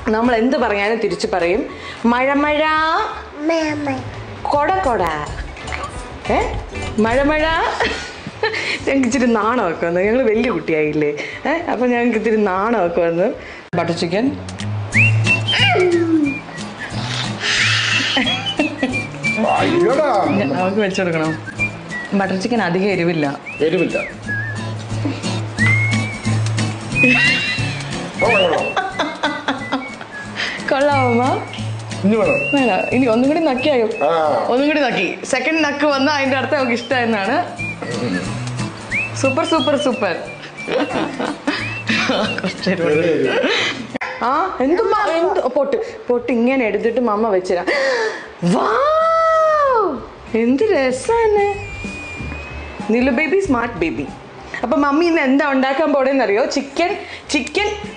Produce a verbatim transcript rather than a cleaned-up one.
നമ്മൾ എന്ത് പറഞ്ഞാലും തിരിച്ചു പറയും. മഴ മഴ, കൊട കൊട. ഏ മഴ മഴ. ഞങ്ങൾക്ക് ഇച്ചിരി നാണമൊക്കെ വന്നു. ഞങ്ങൾ വലിയ കുട്ടിയായില്ലേ. ഏഹ് അപ്പം ഞങ്ങൾക്ക് ഇത്തിരി നാണമൊക്കെ വന്നു. ബട്ടർ ചിക്കൻ അവർക്ക് വെച്ചെടുക്കണം. ബട്ടർ ചിക്കൻ അധികം എരിവില്ല. എരിവില്ല. കൊള്ളാമ. വേണം. ഇനി ഒന്നും കൂടി നക്കിയായോ? ഒന്നും കൂടി നക്കി. സെക്കൻഡ് നക്ക് വന്നാൽ അതിന്റെ അർത്ഥം നമുക്ക് ഇഷ്ടമായെന്നാണ്. Super super super. ആ എന്തു എന്ത് പൊട്ട് പൊട്ട് ഇങ്ങനെ എടുത്തിട്ട് മമ്മ വെച്ചരാ. വാ എന്ത് രസാണ്. Nilu baby smart baby. അപ്പൊ മമ്മി ഇന്ന് എന്താ ഉണ്ടാക്കാൻ പോണെന്നറിയോ? Chicken chicken